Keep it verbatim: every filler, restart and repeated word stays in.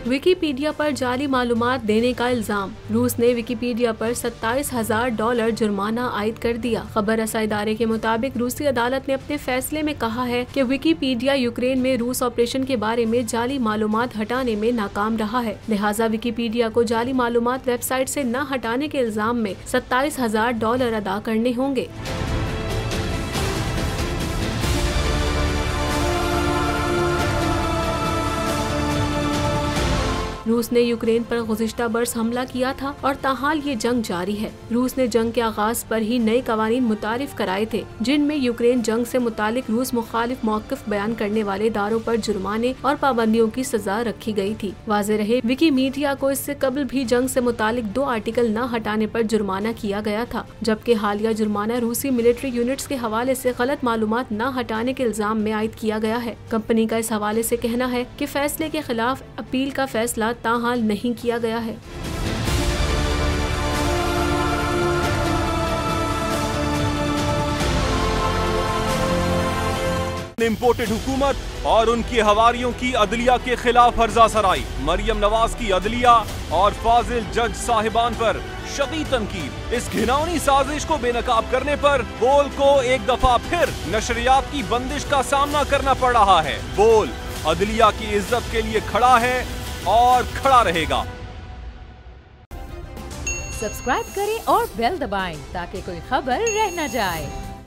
Wikipedia पर जाली मालूमात देने का इल्जाम। रूस ने विकिपीडिया पर सत्ताईस हजार डॉलर जुर्माना आयद कर दिया। खबर रसा इदारे के मुताबिक रूसी अदालत ने अपने फैसले में कहा है कि विकिपीडिया यूक्रेन में रूस ऑपरेशन के बारे में जाली मालूमात हटाने में नाकाम रहा है। लिहाजा विकिपीडिया को जाली मालूमात वेबसाइट से न हटाने के इल्जाम में सत्ताईस हजार डॉलर अदा करने होंगे। रूस ने यूक्रेन पर गुज़िश्ता बरस हमला किया था और ताहाल ये जंग जारी है। रूस ने जंग के आगाज पर ही नए कवानीन मुतारिफ कराए थे, जिनमें यूक्रेन जंग से मुतालिक रूस मुखालिफ मौक़िफ़ बयान करने वाले इदारों पर जुर्माने और पाबंदियों की सजा रखी गई थी। वाज़ेह रहे विकिमीडिया को इससे कबल भी जंग से मुतालिक दो आर्टिकल न हटाने पर जुर्माना किया गया था, जबकि हालिया जुर्माना रूसी मिलिट्री यूनिट्स के हवाले से गलत मालूमात न हटाने के इल्जाम में आयद किया गया है। कंपनी का इस हवाले से कहना है कि फैसले के खिलाफ अपील का फैसला ताहाल नहीं किया गया है। इम्पोर्टेड हुकूमत और उनकी हवारियों की अदलिया के खिलाफ हर्जा सराई। मरियम नवाज की अदलिया और फाजिल जज साहिबान पर शदीद तनकीद। इस घिनौनी साजिश को बेनकाब करने पर बोल को एक दफा फिर नशरियात की बंदिश का सामना करना पड़ रहा है। बोल अदलिया की इज्जत के लिए खड़ा है और खड़ा रहेगा। सब्सक्राइब करें और बेल दबाएं ताकि कोई खबर रह न जाए।